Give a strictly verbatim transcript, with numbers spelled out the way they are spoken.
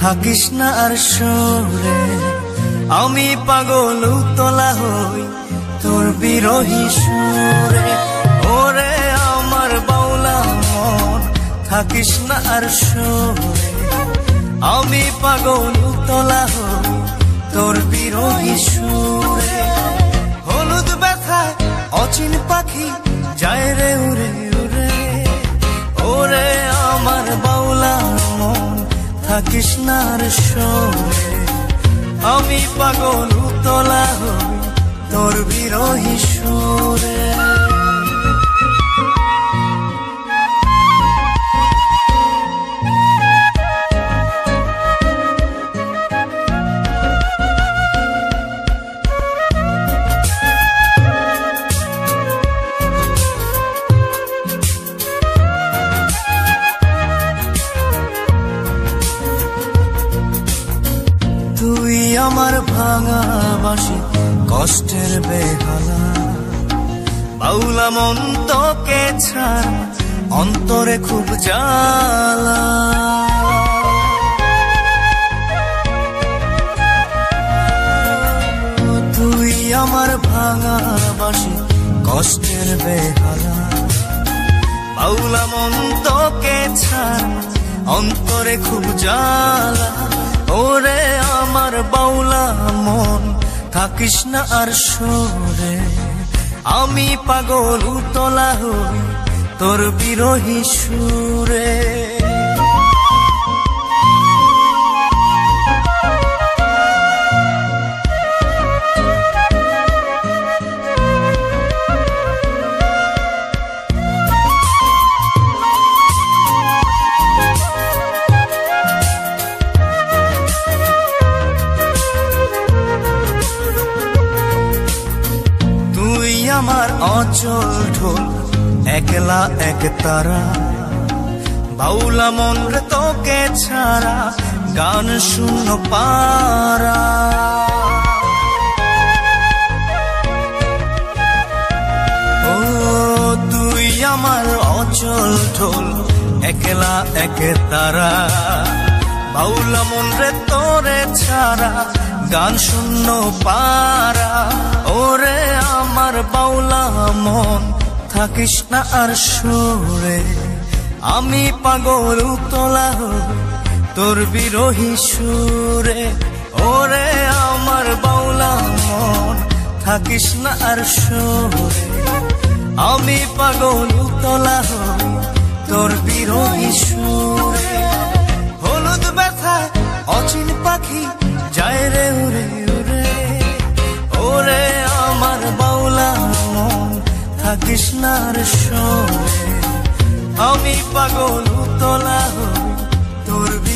থাকিস না আর সরে, আমি পাগল উতলা হই তোর বিরহী সুরে। ওরে আমার বাউলা মন, থাকিস না আর সরে, আমি পাগল উতলা হই তোর বিরহী সুরে। হলুদ ব্যথায় অচিন পাখি যায় রে উড়ে উড়ে, ওরে আমার বাউলা মন, থাকিস না আর সরে, আমি পাগল উতলা হই তোর বিরহী সুরে। তুই আমার ভাঙা বাঁশি কষ্টের বেহালা, বাউলা মন তোকে ছাড়া অন্তরে খুব জ্বালা। তুই আমার ভাঙা বাঁশি কষ্টের বেহালা, বাউলা মন তোকে ছাড়া অন্তরে খুব জ্বালা। ওরে আমার বাউলা মন, থাকিস না আর সরে, আমি পাগল উতলা হই তোর বিরহী সুরে। আমার অচল ঢোল একলা এক তারা, বাউলা মন রে তোকে ছাড়া গান শূন্য পারা। ও তুই আমার অচল ঢোল একলা এক তারা, বাউলা মন রে তোরে ছাড়া গান শূন্য পারা। ওরে আমার বাউলা মন, থাকিস না আর সরে, আমি পাগল উতলা হই তোর বিরহী সুরে। ওরে আমার বাউলা মন, থাকিস না আর সরে, আমি পাগল উতলা হই তোর বিরহী সুরে। হলুদ ব্যথায় অচিন পাখি যায় রে উড়ে উড়ে, ওরে আমার বাউলা মন, থাকিস না আর সরে, আমি পাগল উতলা হই তোর